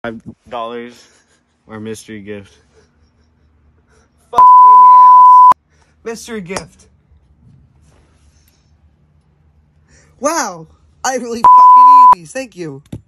$5 or mystery gift. Fuck me in the ass. Mystery gift. Wow, I really fucking need these. Thank you.